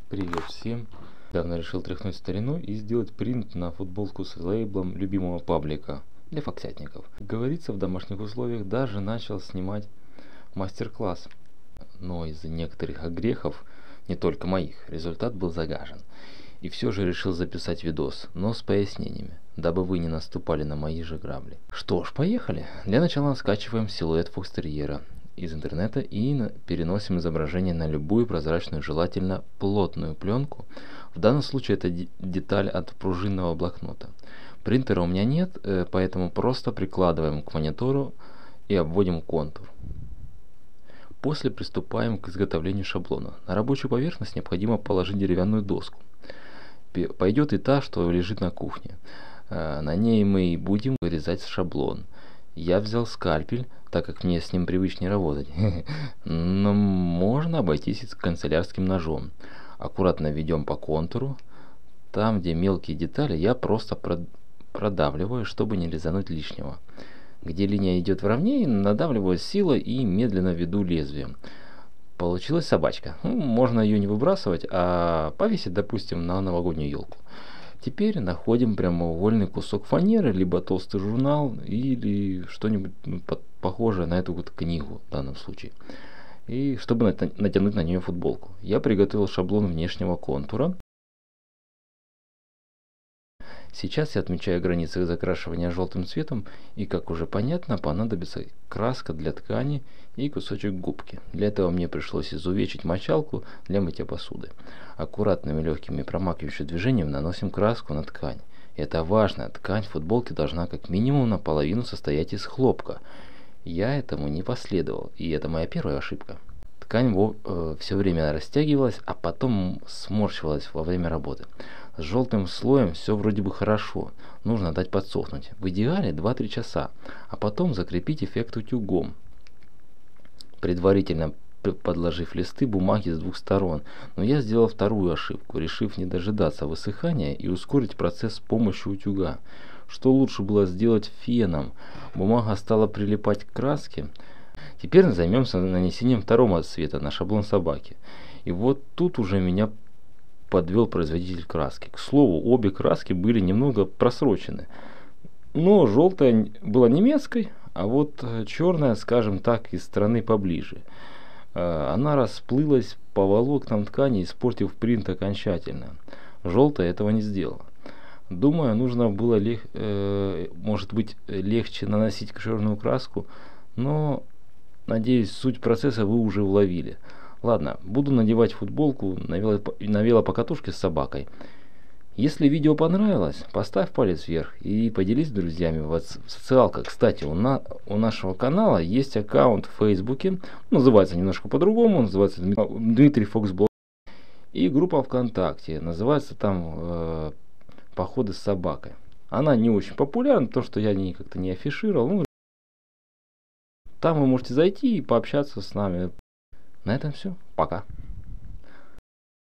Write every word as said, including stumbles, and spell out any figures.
Привет всем! Давно решил тряхнуть старину и сделать принт на футболку с лейблом любимого паблика для фоксятников. Как говорится, в домашних условиях даже начал снимать мастер-класс. Но из-за некоторых огрехов, не только моих, результат был загажен. И все же решил записать видос, но с пояснениями, дабы вы не наступали на мои же грабли. Что ж, поехали! Для начала скачиваем силуэт фокстерьера из интернета и переносим изображение на любую прозрачную, желательно плотную пленку. В данном случае это деталь от пружинного блокнота. Принтера у меня нет, поэтому просто прикладываем к монитору и обводим контур. После приступаем к изготовлению шаблона. На рабочую поверхность необходимо положить деревянную доску. Пойдет и та, что лежит на кухне. На ней мы и будем вырезать шаблон. Я взял скальпель, так как мне с ним привычнее работать. Но можно обойтись и канцелярским ножом. Аккуратно ведем по контуру. Там, где мелкие детали, я просто продавливаю, чтобы не резануть лишнего. Где линия идет вровнее, надавливаю силой и медленно веду лезвием. Получилась собачка. Ну, можно ее не выбрасывать, а повесить, допустим, на новогоднюю елку. Теперь находим прямоугольный кусок фанеры, либо толстый журнал, или что-нибудь ну, похожее на эту вот книгу в данном случае. И чтобы натянуть на нее футболку. Я приготовил шаблон внешнего контура. Сейчас я отмечаю границы закрашивания желтым цветом, и, как уже понятно, понадобится краска для ткани и кусочек губки. Для этого мне пришлось изувечить мочалку для мытья посуды. Аккуратными легкими промакивающими движениями наносим краску на ткань. Это важно, ткань футболки должна как минимум наполовину состоять из хлопка. Я этому не последовал, и это моя первая ошибка. Ткань э, все время растягивалась, а потом сморщивалась во время работы. С желтым слоем все вроде бы хорошо, нужно дать подсохнуть. В идеале два-три часа, а потом закрепить эффект утюгом, предварительно подложив листы бумаги с двух сторон. Но я сделал вторую ошибку, решив не дожидаться высыхания и ускорить процесс с помощью утюга. Что лучше было сделать феном? Бумага стала прилипать к краске. Теперь займемся нанесением второго цвета на шаблон собаки. И вот тут уже меня подвел производитель краски. К слову, обе краски были немного просрочены. Но желтая была немецкой, а вот черная, скажем так, из страны поближе. Она расплылась по волокнам ткани, испортив принт окончательно. Желтая этого не сделала. Думаю, нужно было, лег... э, может быть, легче наносить черную краску, но, надеюсь, суть процесса вы уже уловили. Ладно, буду надевать футболку на, вело... на велопокатушке с собакой. Если видео понравилось, поставь палец вверх и поделись с друзьями в социалках. Кстати, у, на... у нашего канала есть аккаунт в Фейсбуке, называется немножко по-другому, называется Дмитрий Фоксблог. И группа ВКонтакте, называется там э, «Походы с собакой». Она не очень популярна, потому что я не как-то не афишировал. Ну, там вы можете зайти и пообщаться с нами. На этом все. Пока.